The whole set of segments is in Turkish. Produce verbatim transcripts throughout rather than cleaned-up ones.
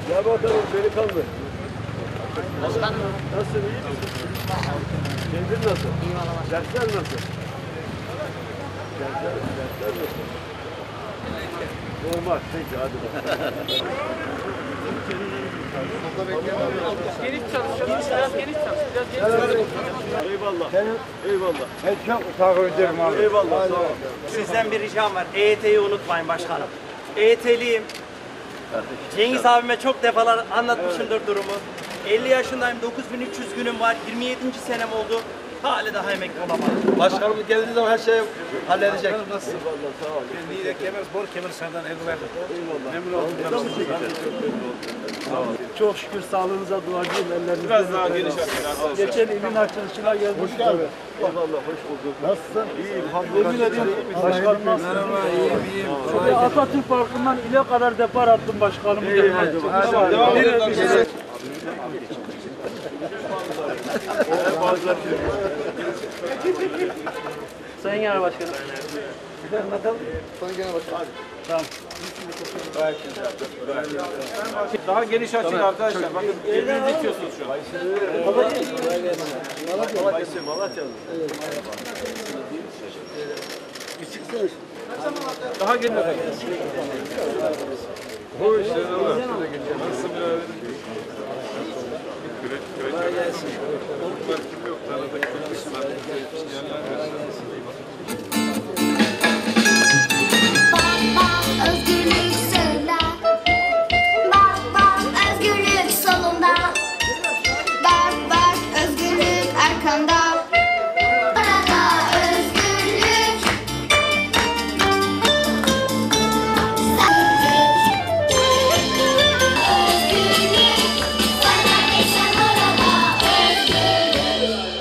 Ya bakalım delikanlı. Başkanım. Nasılsın, iyi misin? Kendin nasıl? İyi valla. Dersler nasıl? Dersler, dersler nasıl? Normal, peki hadi bakalım. Geniş çalışalım, biraz geniş çalış, biraz geniş çalış. Eyvallah, eyvallah. Ben çok takip ederim abi. Eyvallah, sağ ol. Sizden bir ricam var. E Y T'yi unutmayın başkanım. E Y T'liyim. Cengiz abime çok defalar anlatmışımdır durumu. elli yaşındayım, dokuz bin üç yüz günüm var. yirmi yedinci senem oldu. Hala daha emekli olamadım. Başkanımız geldiği zaman her şeyi halledecek. Nasıl? Eyvallah, sağ ol. Niye kemer bor kemer senden evlendim. Eyvallah. Memnun oldum. Çok şükür sağlığınıza duacıyım. Ellerinizden Biraz daha geniş açın. Geçen ilin açılışına geldim. Hoş geldin. Eyvallah, hoş bulduk. Nasılsın? İyiyim. Yemin ediyorum. Başkanım nasılsın? Merhaba, iyiyim, iyiyim. Şöyle Atatürk Parkı'ndan ile kadar depar attım başkanım. İyi, hadi. Hadi, devam edelim. Sayın Genel Başkanım. Efendim bakalım. Sayın Genel Başkanım. Tamam. Daha geniş açın arkadaşlar. Bakın birbirinizi itiyorsunuz şu an. Malatya. Malatya. Malatyalı. Küçüksünüz. Daha geniş. Hoş selamlar. Nasılsın birader? Kolay gelsin. Kim yok? Tanıdık kılıçlar. Özgürlük sığında, bak bak özgürlük solunda, bak bak özgürlük arkanda. Orada özgürlük, özgürlük, sana geçen orada özgürlük.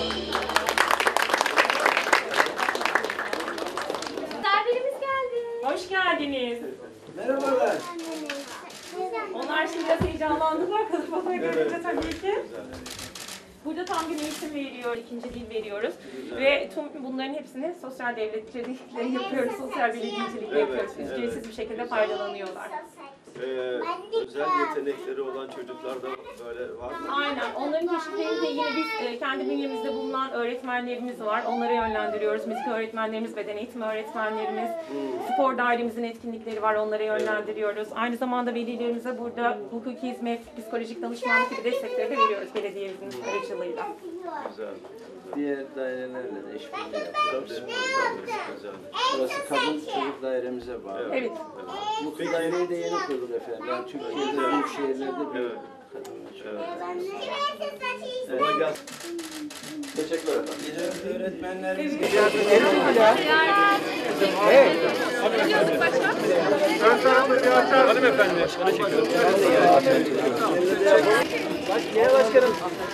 Misafirimiz geldi. Hoş geldiniz. Merhabalar. Onlar şimdi biraz heyecanlandılar kılıfına görünce tabii ki. Burada tam bir eğitim veriyor, ikinci dil veriyoruz. Ve tüm bunların hepsini sosyal devletçilikle yapıyoruz, sosyal belediyecilikle yapıyoruz. Ücretsiz bir şekilde faydalanıyorlar. Ee, özel yetenekleri olan çocuklar da böyle var mı? Aynen. Onların keşiflerini de yine biz e, kendi bünyemizde bulunan öğretmenlerimiz var. Onları yönlendiriyoruz. Müzik öğretmenlerimiz, beden eğitimi öğretmenlerimiz, spor dairemizin etkinlikleri var. Onları yönlendiriyoruz. Aynı zamanda velilerimize burada hukuki hizmet, psikolojik danışmanlık gibi destekleri de veriyoruz belediyemizin aracılığıyla. Güzel. Diğer dairelerle de işbirliği yapıyoruz. Güzel. Burası kadın çocuk dairemize bağlı. Evet. Bu daireyi de yeni kurduk efendim. Yani Türkiye'de büyük şehirlerde bir Evet. kadın Evet. Kolay gelsin. Teşekkürler efendim. evet. Öğretmenlerimiz Ön tarafı bir açar. Hanımefendi. Başkan'a çekiyorum. Genel başkanım.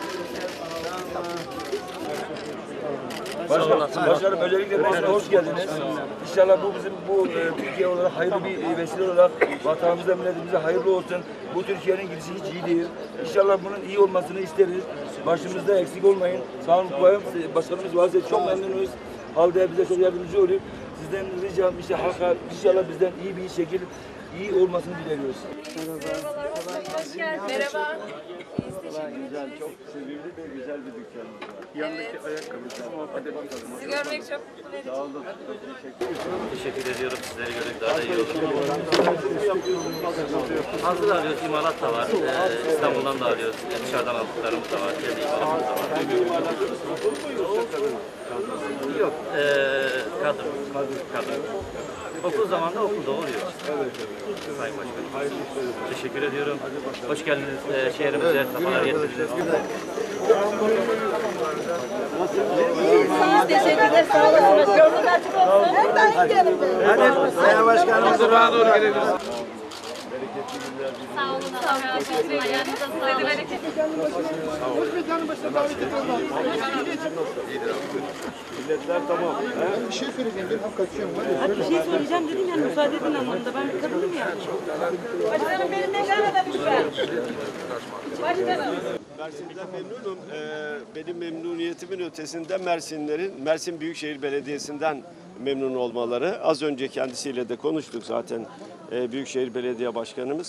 Başkanım, başkanım öncelikle Mersin'e hoş geldiniz. İnşallah bu bizim bu e, Türkiye olarak hayırlı bir e, vesile olarak vatanımıza, milletimize hayırlı olsun. Bu Türkiye'nin gidişi hiç iyi değil. İnşallah bunun iyi olmasını isteriz. Başımızda eksik olmayın. Sağ olun, koyalım. Başkanımız varsa çok memnunuz. Halde bize çok yardımcı oluyor. Sizden ricam işte halka inşallah bizden iyi bir şekilde iyi olmasını diliyoruz. Hoş geldiniz. Merhaba. Güzel, çok sevimli ve güzel bir dükkanımız var. Yandaki ayakkabıcı. Hadi bakalım. Sizi görmek çok mutlu edici. Sağ olun. Teşekkür ediyorum. Sizleri gördük daha da iyi olur. Hazır arıyoruz. İmalat da var. Ee, İstanbul'dan da arıyoruz. Dışarıdan aldıklarımız da var. Kendi imalatımız da var. Yok. Ee, kadın. Kadın. Okul zamanında okulda oluyor. Sayın Başkanım. Teşekkür ediyorum. Hoş geldiniz e, şehrimize. Safalar getirdiniz. Teşekkür ederim. Sağ olasınız. Yolunuz açık olsun. Hadi Sayın Başkanımızı rahat doğru gelebiliriz. Sağ olun. Sağ olun. Ayağınıza sağlık. Milletler tamam. Bir şey söyleyeceğim. Ben hem kaçıyorum. Bir şey söyleyeceğim dedim yani müsaade edin anlamında. Ben bir kadınım ya. Başkanım benim mekanı da lütfen. Başkanım. Mersin'den memnunum. Ee, benim memnuniyetimin ötesinde Mersinlerin, Mersin Büyükşehir Belediyesi'nden memnun olmaları. Az önce kendisiyle de konuştuk zaten e, Büyükşehir Belediye Başkanımız.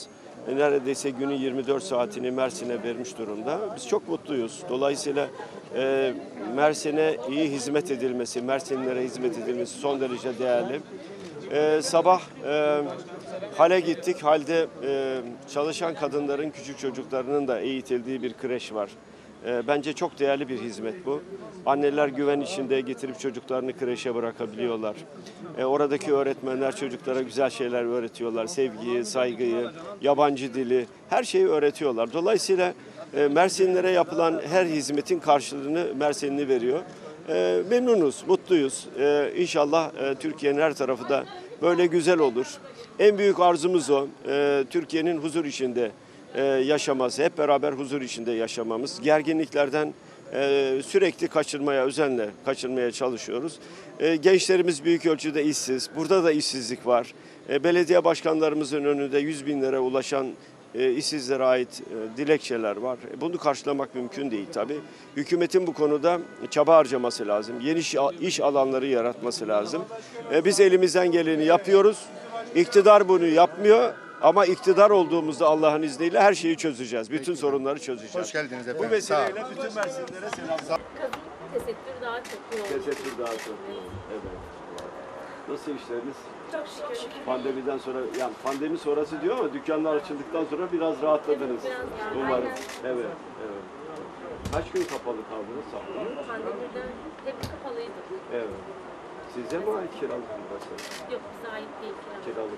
neredeyse günün yirmi dört saatini Mersin'e vermiş durumda. Biz çok mutluyuz. Dolayısıyla e, Mersin'e iyi hizmet edilmesi, Mersinlilere hizmet edilmesi son derece değerli. E, sabah e, Hal'e gittik. Hal'de e, çalışan kadınların, küçük çocuklarının da eğitildiği bir kreş var. E, bence çok değerli bir hizmet bu. Anneler güven içinde getirip çocuklarını kreşe bırakabiliyorlar. E, oradaki öğretmenler çocuklara güzel şeyler öğretiyorlar. Sevgiyi, saygıyı, yabancı dili, her şeyi öğretiyorlar. Dolayısıyla e, Mersinlilere yapılan her hizmetin karşılığını Mersinli veriyor. E, memnunuz, mutluyuz. E, İnşallah e, Türkiye'nin her tarafı da böyle güzel olur. En büyük arzumuz o. E, Türkiye'nin huzur içinde e, yaşaması, hep beraber huzur içinde yaşamamız. Gerginliklerden e, sürekli kaçırmaya, özenle kaçırmaya çalışıyoruz. E, gençlerimiz büyük ölçüde işsiz. Burada da işsizlik var. E, belediye başkanlarımızın önünde yüz binlere ulaşan e, işsizlere ait e, dilekçeler var. E, bunu karşılamak mümkün değil tabii. Hükümetin bu konuda çaba harcaması lazım. Yeni iş, iş alanları yaratması lazım. E, biz elimizden geleni yapıyoruz. İktidar bunu yapmıyor. Ama iktidar olduğumuzda Allah'ın izniyle her şeyi çözeceğiz. Bütün sorunları çözeceğiz. Hoş geldiniz efendim. Bu vesileyle bütün Mersinlilere selam. Tesettür daha çok yoğun. Tesettür daha çok yoğun. Evet. Nasıl işleriniz? Çok şükür. Pandemiden sonra, yani pandemi sonrası diyor ama dükkanlar açıldıktan sonra biraz rahatladınız. Biraz daha, umarım. aynen. Evet, evet. Kaç gün kapalı kaldınız? Pandemiden hep kapalıydı. Evet. Size mi ait kiralık mı başka? Yok, bize ait değil kiralık. Kiralık.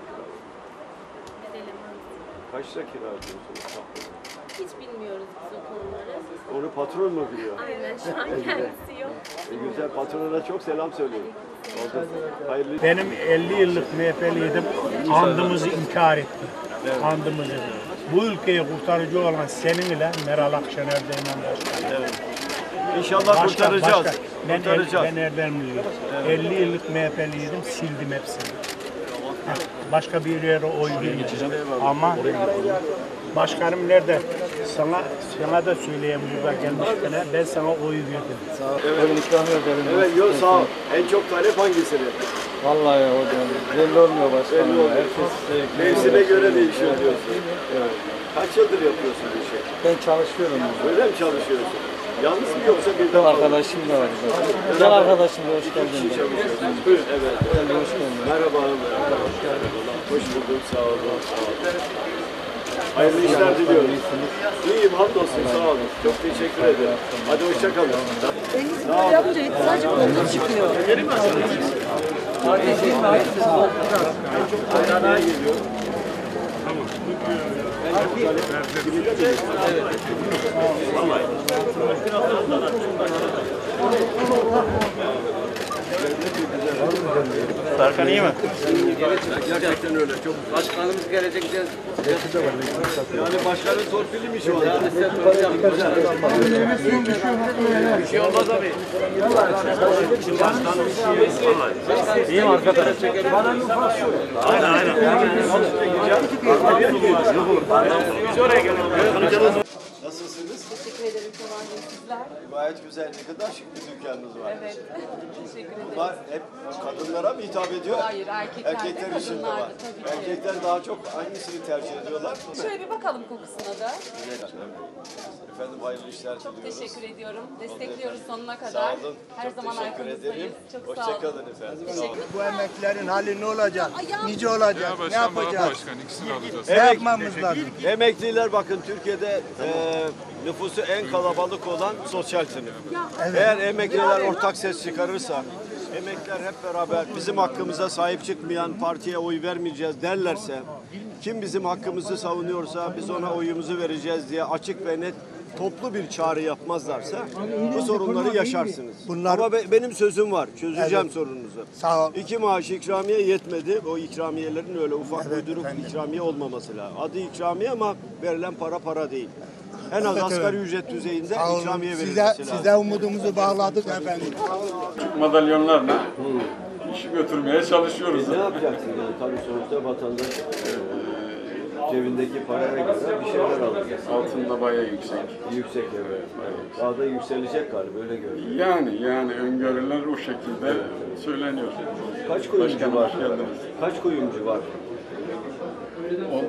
Biz elemanız. Kaç lira kira ödüyorsunuz? Hiç bilmiyoruz biz o konuları. Onu patron mu biliyor? Aynen, şu an kendisi yok. E, güzel, patronuna çok selam söyleyin. Oldu. Hayırlı. Benim elli yıllık M H P'liydim. Andımızı inkar etti. Evet. Andımızı. Bu ülkeyi kurtarıcı olan senin ile Meral Akşener denen başkan. Evet. İnşallah başka, kurtaracağız. Başka. Ben, kurtaracağız. El, ben Erdemliyim. Evet. elli yıllık M H P'liydim. Sildim hepsini. Başka bir yere oy vermeyeceğim. Ama başkanım nerede? Sana sana da söyleyeyim burada gelmişken ben sana oy verdim. Evet. Evet, yok sağ ol. En çok talep hangisini? Vallahi hocam belli olmuyor başkanım. Mevsime göre değişiyor diyorsun. Evet. Kaç yıldır yapıyorsun bu işi? Ben çalışıyorum. Öyle mi çalışıyorsun? Yalnız mı yoksa bir de arkadaşım da var. Gel arkadaşım da hoş geldin. Buyurun. Evet. Hoş geldin. Merhaba. Merhaba. Hoş bulduk. Sağ olun. Sağ olun. Hayırlı işler diliyorum. İyiyim, hamdolsun. Sağ olun. Çok teşekkür ederim. Hadi hoşça kalın. Elinizi böyle yapınca sadece kolunuz çıkıyor. Gelin mi? En çok hayranaya geliyor. Tamam. Serkan iyi mi? Gerçekten öyle. Çok Başkanımız gelecek diye. yani başkanın torpili mi şu an? Bir şey olmaz abi. İyi mi arkadaş? Aynen aynen. Biz oraya gelelim. Nasılsınız? Teşekkür ederim. Tamam, sizler. Gayet güzel. Ne kadar şık bir dükkanınız var. Evet. Teşekkür ederim. Bunlar hep kadınlara mı hitap ediyor? Hayır, erkekler de, Erkekler için de kadınlar da var. tabii ki. Erkekler daha çok hangisini tercih ediyorlar? Şöyle bir bakalım kokusuna da. Güzel. Efendim hayırlı işler Çok diliyoruz. teşekkür ediyorum. Destekliyoruz sonuna kadar. Sağ olun. Her Çok zaman teşekkür arkanızdayız. ederim. Çok sağ olun. Hoşçakalın efendim. Sağ olun. Bu emeklilerin hali ne olacak? Nice olacak? Ne yapacağız? Ne Emek- yapmamız lazım? Emekliler bakın Türkiye'de e, nüfusu en kalabalık olan sosyal sınıf. Eğer emekliler ortak ses çıkarırsa, emekliler hep beraber bizim hakkımıza sahip çıkmayan partiye oy vermeyeceğiz derlerse, kim bizim hakkımızı savunuyorsa biz ona oyumuzu vereceğiz diye açık ve net toplu bir çağrı yapmazlarsa bu sorunları yaşarsınız. Bunlar- Ama be- benim sözüm var. Çözeceğim Evet. sorununuzu. Sağ ol. İki maaş ikramiye yetmedi. O ikramiyelerin öyle ufak Evet, uyduruk efendim. ikramiye olmaması lazım. Adı ikramiye ama verilen para para değil. En az Evet, asgari evet. ücret düzeyinde Sağ olun. ikramiye Size, verilmesi lazım. size umudumuzu bağladık efendim. Madalyonlarla işi götürmeye çalışıyoruz. Ne yapacaksın yani? Tabii sonuçta vatandaş cebindeki paraya göre bir şeyler alacak. Altında bayağı yüksek. Yüksek evet. Daha da yükselecek galiba öyle görünüyor. Yani yani öngörüler o şekilde söyleniyor. Kaç kuyumcu Başkanım, var? hoş geldiniz. Kaç kuyumcu var? O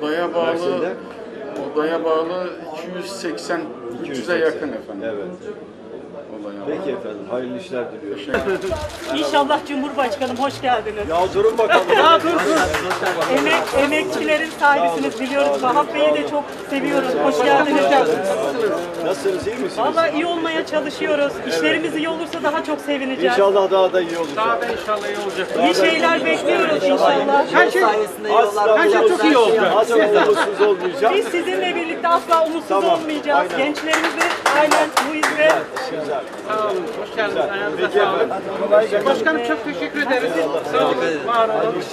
Odaya bağlı, Mersin'de? odaya bağlı iki yüz seksen, üç yüze yakın efendim. Evet. Odaya bağlı. Peki efendim, hayırlı işler diliyorum. İnşallah Cumhurbaşkanım hoş geldiniz. Ya durun bakalım. Ya dur dur. Emek, emekçilerin sahibisiniz biliyoruz. Vahap Bey'i de çok seviyoruz. Hoş geldiniz. Nasılsınız, iyi misiniz? Vallahi iyi olmaya çalışıyoruz. İşlerimiz iyi olursa daha çok sevineceğiz. İnşallah daha da iyi olacak. Daha da inşallah iyi olacak. İyi şeyler bekliyoruz inşallah. Her şey, her şey çok iyi olacak. Asla umutsuz olmayacağım. Biz sizinle birlikte asla umutsuz Tamam, olmayacağız. aynen. Gençlerimizi aynen bu izle. Sağ olun. Hoş geldiniz. Ayağınıza Peki sağlık. efendim. Başkanım çok teşekkür ederiz. Sağ olun. Var olun.